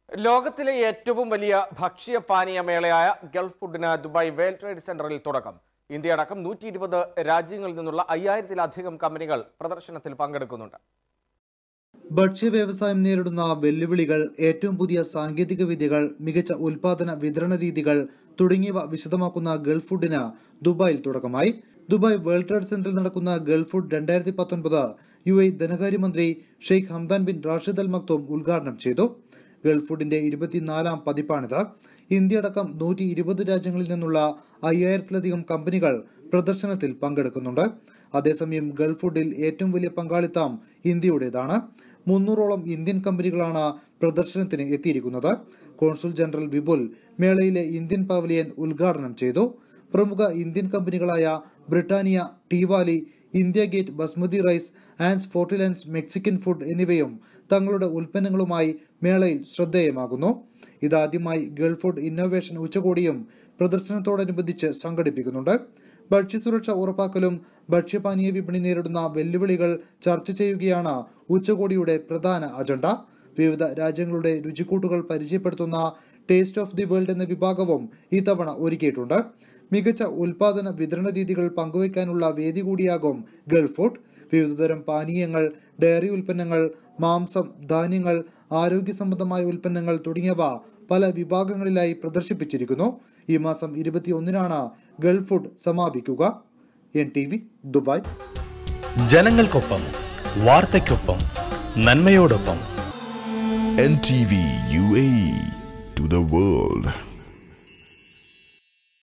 ലോകത്തിലെ ഏറ്റവും വലിയ ഭക്ഷ്യ പാനീയ മേളയായ ഗൾഫ് ഫുഡിന് ദുബായ് വേൾഡ് ട്രേഡ് സെന്ററിൽ തുടക്കം. ഇന്ത്യ അടക്കം 120 രാജ്യങ്ങളിൽ നിന്നുള്ള 5000-ലധികം കമ്പനികൾ പ്രദർശനത്തിൽ പങ്കെടുക്കുന്നുണ്ട്. ഭക്ഷ്യ വ്യവസായം നേരിടുന്ന വെല്ലുവിളികൾ, ഏറ്റവും പുതിയ സാങ്കേതിക വിദ്യകൾ, മികച്ച ഉൽപാദന വിതരണ രീതികൾ തുടങ്ങിയവ വിശദമാക്കുന്ന ഗൾഫ് ഫുഡിന് ദുബായിൽ തുടക്കമായി. ദുബായ് വേൾഡ് ട്രേഡ് സെന്ററിൽ നടക്കുന്ന ഗൾഫ് ഫുഡ് 2019 UAE ധനകാര്യമന്ത്രി Sheikh Hamdan bin Rashid Al Maktoum ഉദ്ഘാടനം ചെയ്തു. ഗൾഫ് ഫുഡിന്റെ 24ാം പതിപ്പാണിത്. ഇന്ത്യ അടക്കം 120 രാജ്യങ്ങളിൽ നിന്നുള്ള 5000-ലധികം കമ്പനികൾ പ്രദർശനത്തിൽ പങ്കെടുക്കുന്നുണ്ട്. അതേസമയം ഗൾഫ് ഫുഡിൽ ഏറ്റവും വലിയ പങ്കാളിത്തം ഇന്ത്യയുടേതാണ്. 300ഓളം ഇന്ത്യൻ കമ്പനികളാണ് പ്രദർശനത്തിന് എത്തിയിരിക്കുന്നത്. കോൺസുൽ ജനറൽ വിപുൽ മേളയിലെ ഇന്ത്യൻ പവലിയൻ ഉദ്ഘാടനം ചെയ്തു. പ്രമുഖ ഇന്ത്യൻ കമ്പനികളായ ബ്രിട്ടാനിയ, ടീവാലി, ഇന്ത്യ ഗേറ്റ് ബസ്മതി റൈസ്, ആൻസ് ഫോർട്ടിലൻസ് മെക്സിക്കൻ ഫുഡ് എന്നിവയും തങ്ങളുടെ ഉൽപ്പന്നങ്ങളുമായി മേളയിൽ ശ്രദ്ധേയമാകുന്നു. ഇതാദ്യമായി ഗൾഫ് ഫുഡ് ഇന്നോവേഷൻ ഉച്ചകോടിയും പ്രദർശനത്തോടനുബന്ധിച്ച് സംഘടിപ്പിക്കുന്നുണ്ട്. ഭക്ഷ്യസുരക്ഷ ഉറപ്പാക്കലും ഭക്ഷ്യപാനീയ വിപണി നേരിടുന്ന വെല്ലുവിളികൾ ചർച്ച ചെയ്യുകയാണ് ഉച്ചകോടിയുടെ പ്രധാന അജണ്ട. വിവിധ രാജ്യങ്ങളുടെ രുചിക്കൂട്ടുകൾ പരിചയപ്പെടുത്തുന്ന ടേസ്റ്റ് ഓഫ് ദി വേൾഡ് എന്ന വിഭാഗവും ഇത്തവണ ഒരുക്കിയിട്ടുണ്ട്. മികച്ച ഉൽപാദന വിതരണ രീതികൾ പങ്കുവയ്ക്കാനുള്ള വേദി കൂടിയാകും ഗൾഫ് ഫുഡ്. വിവിധതരം പാനീയങ്ങൾ, ഡയറി ഉൽപ്പന്നങ്ങൾ, മാംസം, ധാന്യങ്ങൾ, ആരോഗ്യ സംബന്ധമായ ഉൽപ്പന്നങ്ങൾ തുടങ്ങിയവ പല വിഭാഗങ്ങളിലായി പ്രദർശിപ്പിച്ചിരിക്കുന്നു. ഈ മാസം 21-നാണ് ഗൾഫ് ഫുഡ് സമാപിക്കുക. NTV Dubai. ജനങ്ങൾക്കൊപ്പം, വാർത്തയ്ക്കൊപ്പം, നന്മയോടൊപ്പം. NTV UAE to the world.